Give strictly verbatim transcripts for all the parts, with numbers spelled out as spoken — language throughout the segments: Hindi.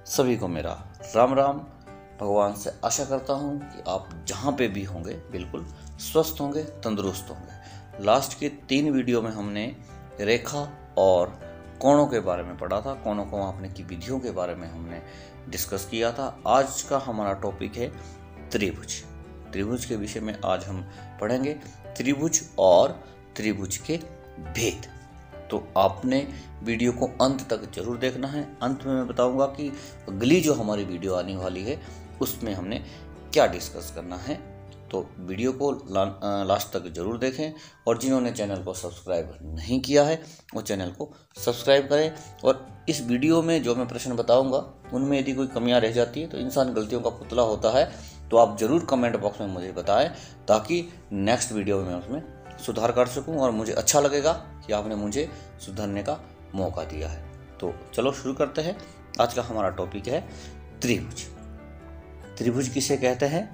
सभी को मेरा राम राम। भगवान से आशा करता हूँ कि आप जहाँ पे भी होंगे बिल्कुल स्वस्थ होंगे, तंदुरुस्त होंगे। लास्ट के तीन वीडियो में हमने रेखा और कोणों के बारे में पढ़ा था, कोणों को मापने की विधियों के बारे में हमने डिस्कस किया था। आज का हमारा टॉपिक है त्रिभुज। त्रिभुज के विषय में आज हम पढ़ेंगे त्रिभुज और त्रिभुज के भेद। तो आपने वीडियो को अंत तक जरूर देखना है। अंत में मैं बताऊंगा कि अगली जो हमारी वीडियो आने वाली है उसमें हमने क्या डिस्कस करना है। तो वीडियो को ला, लास्ट तक जरूर देखें और जिन्होंने चैनल को सब्सक्राइब नहीं किया है वो चैनल को सब्सक्राइब करें। और इस वीडियो में जो मैं प्रश्न बताऊंगा उनमें यदि कोई कमियां रह जाती है तो इंसान गलतियों का पुतला होता है, तो आप ज़रूर कमेंट बॉक्स में मुझे बताएं ताकि नेक्स्ट वीडियो में मैं उसमें सुधार कर सकूं और मुझे अच्छा लगेगा कि आपने मुझे सुधरने का मौका दिया है। तो चलो शुरू करते हैं। आज का हमारा टॉपिक है त्रिभुज। त्रिभुज किसे कहते हैं?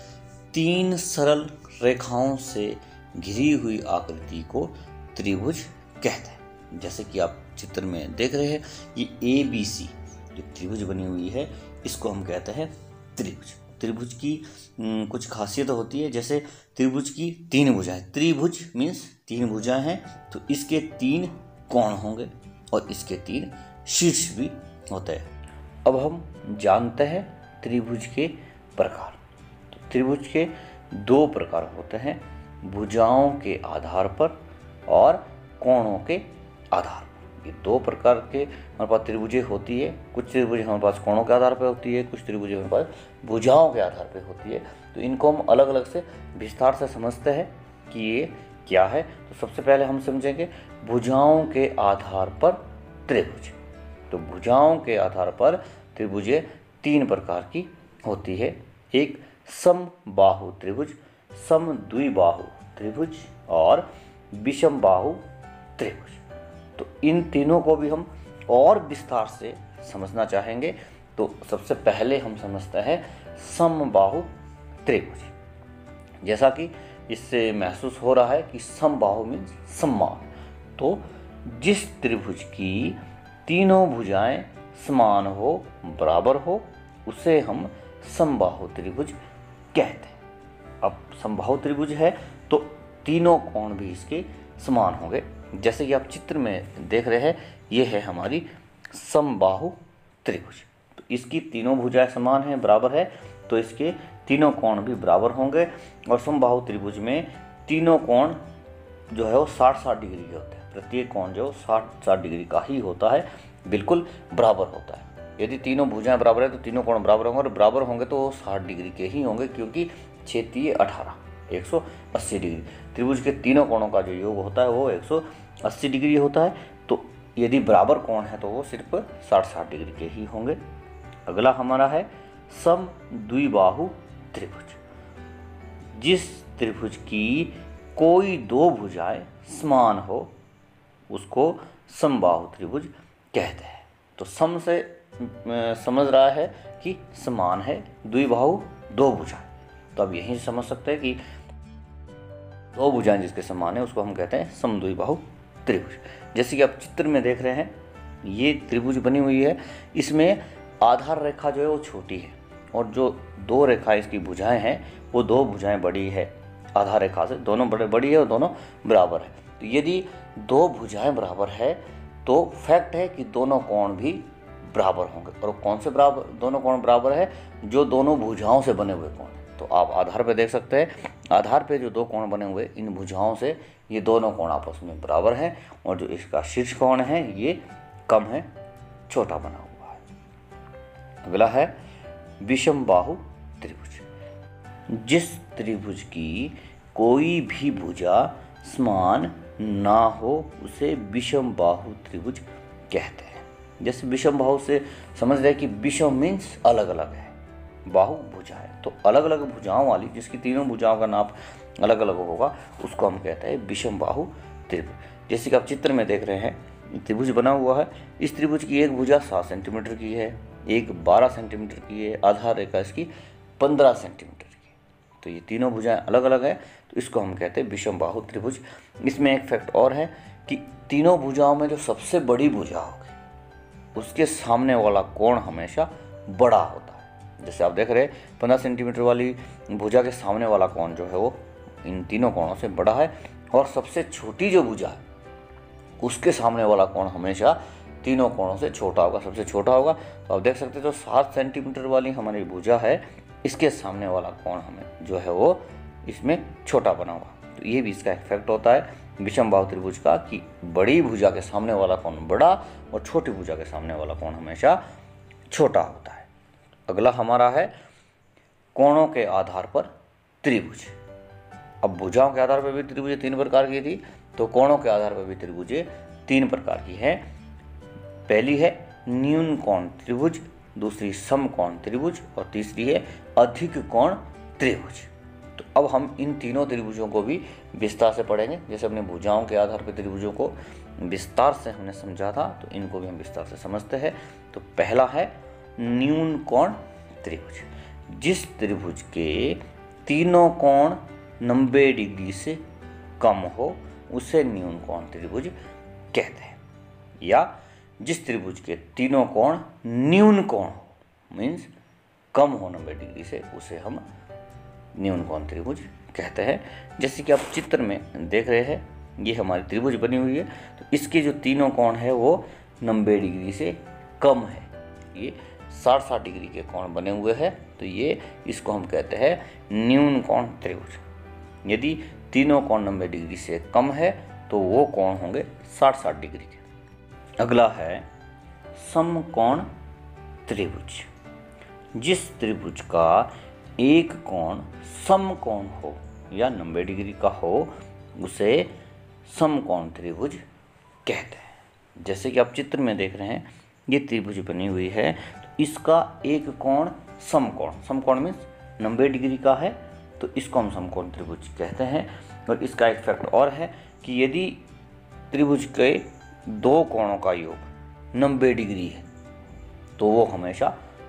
तीन सरल रेखाओं से घिरी हुई आकृति को त्रिभुज कहते हैं। जैसे कि आप चित्र में देख रहे हैं, ये ए बी सी जो त्रिभुज बनी हुई है इसको हम कहते हैं त्रिभुज। त्रिभुज की कुछ खासियत होती है, जैसे त्रिभुज की तीन भुजाएं। त्रिभुज मीन्स तीन भुजाएं हैं, तो इसके तीन कोण होंगे और इसके तीन शीर्ष भी होते हैं। अब हम जानते हैं त्रिभुज के प्रकार। तो त्रिभुज के दो प्रकार होते हैं, भुजाओं के आधार पर और कोणों के आधार पर। ये दो प्रकार के हमारे पास त्रिभुजें होती है। कुछ त्रिभुज हमारे पास कोणों के आधार पर होती है, कुछ त्रिभुजें हमारे पास भुजाओं के आधार पर होती है। तो इनको हम अलग अलग से विस्तार से समझते हैं कि ये क्या है। तो सबसे पहले हम समझेंगे भुजाओं के आधार पर त्रिभुज। तो भुजाओं के आधार पर त्रिभुजें तीन प्रकार की होती है। एक समबाहु त्रिभुज, समद्विबाहु त्रिभुज और विषमबाहु त्रिभुज। तो इन तीनों को भी हम और विस्तार से समझना चाहेंगे। तो सबसे पहले हम समझते हैं समबाहु त्रिभुज। जैसा कि इससे महसूस हो रहा है कि समबाहु मीन्स समान। तो जिस त्रिभुज की तीनों भुजाएं समान हो, बराबर हो, उसे हम समबाहु त्रिभुज कहते हैं। अब समबाहु त्रिभुज है तो तीनों कोण भी इसके समान होंगे। जैसे कि आप चित्र में देख रहे हैं, ये है हमारी समबाहु त्रिभुज। तो इसकी तीनों भुजाएं समान हैं, बराबर है, तो इसके तीनों कोण भी बराबर होंगे। और समबाहु त्रिभुज में तीनों कोण जो है वो साठ साठ डिग्री के होते हैं। प्रत्येक कोण जो साठ साठ डिग्री का ही होता है, बिल्कुल बराबर होता है। यदि तीनों भुजाएं बराबर है तो तीनों कोण बराबर होंगे, और बराबर होंगे तो वो साठ डिग्री के ही होंगे, क्योंकि छः तीय अठारह, एक सौ अस्सी डिग्री। त्रिभुज के तीनों कोणों का जो योग होता है वो एक सौ अस्सी डिग्री होता है। तो यदि बराबर कोण है तो वो सिर्फ साठ साठ डिग्री के ही होंगे। अगला हमारा है समद्विबाहु त्रिभुज। जिस त्रिभुज की कोई दो भुजाएं समान हो उसको समबाहु त्रिभुज कहते हैं। तो सम से समझ रहा है कि समान है, द्विबाहु दो भुजाएं। तो अब यहीं समझ सकते हैं कि दो भुजाएं जिसके समान है उसको हम कहते हैं समद्विबाहु त्रिभुज। जैसे कि आप चित्र में देख रहे हैं, ये त्रिभुज बनी हुई है। इसमें आधार रेखा जो है वो छोटी है और जो दो रेखा इसकी भुजाएं हैं वो दो भुजाएं बड़ी है आधार रेखा से। दोनों बड़े बड़ी है और दोनों बराबर है। तो यदि दो भुजाएं बराबर है तो फैक्ट है कि दोनों कोण भी बराबर होंगे। और कौन से बराबर दोनों कोण बराबर है? जो दोनों भुजाओं से बने हुए कोण। तो आप आधार पे देख सकते हैं, आधार पे जो दो कोण बने हुए इन भुजाओं से ये दोनों कोण आपस में बराबर हैं। और जो इसका शीर्ष कोण है ये कम है, छोटा बना हुआ है। अगला है विषमबाहु त्रिभुज। जिस त्रिभुज की कोई भी भुजा समान ना हो उसे विषमबाहु त्रिभुज कहते हैं। जैसे विषमबाहु से समझ रहे कि विषम मीन्स अलग अलग है, बाहु भुजा है, तो अलग अलग भुजाओं वाली जिसकी तीनों भुजाओं का नाप अलग अलग होगा उसको हम कहते हैं विषमबाहु त्रिभुज। जैसे कि आप चित्र में देख रहे हैं त्रिभुज बना हुआ है। इस त्रिभुज की एक भुजा सात सेंटीमीटर की है, एक बारह सेंटीमीटर की है, आधार रेखा इसकी पंद्रह सेंटीमीटर की है। तो ये तीनों भुजाएं अलग अलग हैं, तो इसको हम कहते हैं विषमबाहु त्रिभुज। इसमें एक फैक्ट और है कि तीनों भुजाओं में जो सबसे बड़ी भुजा होगी उसके सामने वाला कोण हमेशा बड़ा होता है। जैसे आप देख रहे हैं पंद्रह सेंटीमीटर वाली भुजा के सामने वाला कोण जो है वो इन तीनों कोणों से बड़ा है, और सबसे छोटी जो भुजा है उसके सामने वाला कोण हमेशा तीनों कोणों से छोटा होगा, सबसे छोटा होगा। तो आप देख सकते हैं जो सात सेंटीमीटर वाली हमारी भुजा है इसके सामने वाला कोण हमें जो है वो इसमें छोटा बना हुआ। तो ये भी इसका इफेक्ट होता है विषम बाहु त्रिभुज का कि बड़ी भुजा के सामने वाला कोण बड़ा और छोटी भुजा के सामने वाला कोण हमेशा छोटा होता है। अगला हमारा है कोणों के आधार पर त्रिभुज। अब भुजाओं के आधार पर भी त्रिभुज तीन प्रकार की थी, तो कोणों के आधार पर भी त्रिभुज तीन प्रकार की है। पहली है न्यून कोण त्रिभुज, दूसरी सम कोण त्रिभुज और तीसरी है अधिक कोण त्रिभुज। तो अब हम इन तीनों त्रिभुजों को भी विस्तार से पढ़ेंगे। जैसे अपने भुजाओं के आधार पर त्रिभुजों को विस्तार से हमने समझा था, तो इनको भी हम विस्तार से समझते हैं। तो पहला है न्यून कोण त्रिभुज। जिस त्रिभुज के तीनों कोण नब्बे डिग्री से कम हो उसे न्यून कोण त्रिभुज कहते हैं। या जिस त्रिभुज के तीनों कोण न्यून कोण हो, मीन्स कम हो नब्बे डिग्री से, उसे हम न्यून कोण त्रिभुज कहते हैं। जैसे कि आप चित्र में देख रहे हैं, ये हमारी त्रिभुज बनी हुई है, तो इसके जो तीनों कोण है वो नब्बे डिग्री से कम है। ये साठ साठ डिग्री के कोण बने हुए हैं, तो ये इसको हम कहते हैं न्यून कोण त्रिभुज। यदि तीनों कोण नब्बे डिग्री से कम है तो वो कोण होंगे साठ साठ डिग्री के। अगला है समकोण त्रिभुज। जिस त्रिभुज का एक कोण समकोण हो या नब्बे डिग्री का हो उसे समकोण त्रिभुज कहते हैं। जैसे कि आप चित्र में देख रहे हैं, ये त्रिभुज बनी हुई है, तो इसका एक कोण समकोण, समकोण मीन्स नब्बे डिग्री का है, तो इसको हम समकोण त्रिभुज कहते हैं। और इसका एक फैक्ट और है कि यदि त्रिभुज के दो कोणों का योग नब्बे डिग्री है तो वो हमेशा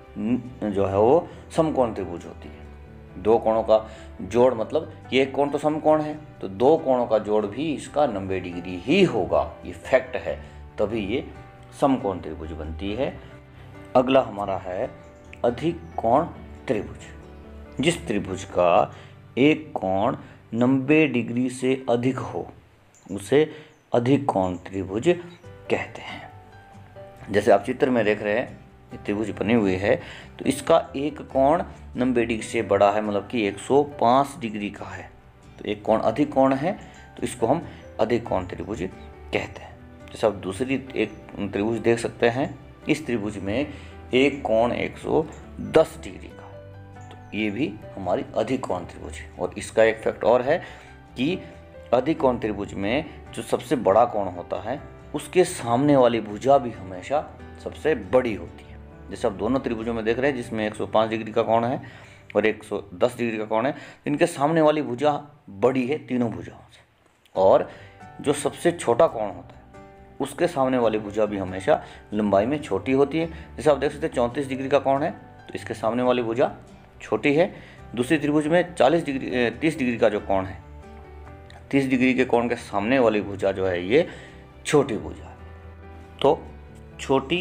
जो है वो समकोण त्रिभुज होती है। दो कोणों का जोड़, मतलब ये एक कोण तो समकोण है, तो दो कोणों का जोड़ भी इसका नब्बे डिग्री ही होगा, ये फैक्ट है, तभी ये समकोण त्रिभुज बनती है। अगला हमारा है अधिक कोण त्रिभुज। जिस त्रिभुज का एक कोण नब्बे डिग्री से अधिक हो उसे अधिक कोण त्रिभुज कहते हैं। जैसे आप चित्र में देख रहे हैं त्रिभुज बनी हुई है, तो इसका एक कोण नब्बे डिग्री से बड़ा है, मतलब कि एक सौ पाँच डिग्री का है, तो एक कोण अधिक कोण है, तो इसको हम अधिक कोण त्रिभुज कहते हैं। जैसे आप दूसरी एक त्रिभुज देख सकते हैं, इस त्रिभुज में एक कोण एक सौ दस डिग्री का है, तो ये भी हमारी अधिक कोण त्रिभुज है। और इसका एक फैक्ट और है कि अधिक कोण त्रिभुज में जो सबसे बड़ा कोण होता है उसके सामने वाली भुजा भी हमेशा सबसे बड़ी होती है। जैसे आप दोनों त्रिभुजों में देख रहे हैं जिसमें एक सौ पाँच डिग्री का कोण है और एक सौ दस डिग्री का कोण है, इनके सामने वाली भुजा बड़ी है तीनों भुजाओं से, और जो सबसे छोटा कोण होता है उसके सामने वाली भुजा भी हमेशा लंबाई में छोटी होती है। जैसे आप देख सकते हैं चौंतीस डिग्री का कोण है, तो इसके सामने वाली भुजा छोटी है। दूसरी त्रिभुज में चालीस डिग्री तीस डिग्री का जो कोण है, तीस डिग्री के कोण के सामने वाली भुजा जो है ये छोटी भुजा है। तो छोटी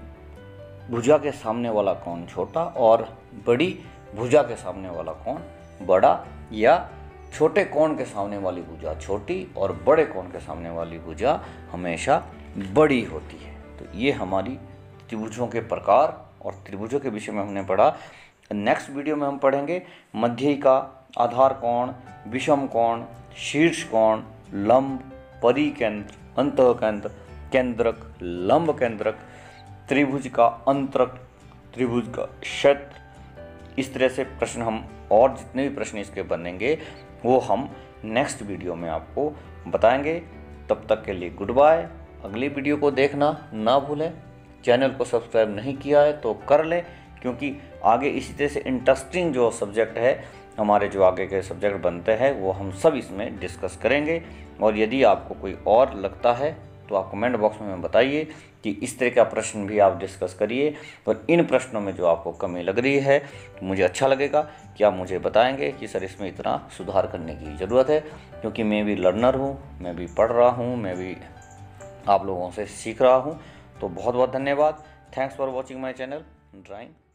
भुजा के सामने वाला कोण छोटा और बड़ी भुजा के सामने वाला कोण बड़ा, या छोटे कोण के सामने वाली भुजा छोटी और बड़े कोण के सामने वाली भुजा हमेशा बड़ी होती है। तो ये हमारी त्रिभुजों के प्रकार और त्रिभुजों के विषय में हमने पढ़ा। नेक्स्ट वीडियो में हम पढ़ेंगे मध्यिका, आधार कोण, विषम कोण, शीर्ष कोण, लंब, परिकेंद्र, अंतःकेंद्र, केंद्रक, लंब केंद्रक, त्रिभुज का अंतरक, त्रिभुज का क्षेत्र। इस तरह से प्रश्न हम और जितने भी प्रश्न इसके बनेंगे वो हम नेक्स्ट वीडियो में आपको बताएंगे। तब तक के लिए गुड बाय। अगली वीडियो को देखना ना भूलें। चैनल को सब्सक्राइब नहीं किया है तो कर लें, क्योंकि आगे इसी तरह से इंटरेस्टिंग जो सब्जेक्ट है, हमारे जो आगे के सब्जेक्ट बनते हैं वो हम सब इसमें डिस्कस करेंगे। और यदि आपको कोई और लगता है तो आप कमेंट बॉक्स में बताइए कि इस तरह का प्रश्न भी आप डिस्कस करिए। और इन प्रश्नों में जो आपको कमी लग रही है तो मुझे अच्छा लगेगा कि आप मुझे बताएंगे कि सर इसमें इतना सुधार करने की ज़रूरत है, क्योंकि मैं भी लर्नर हूँ, मैं भी पढ़ रहा हूँ, मैं भी आप लोगों से सीख रहा हूँ। तो बहुत बहुत धन्यवाद। Thanks for watching my channel drawing.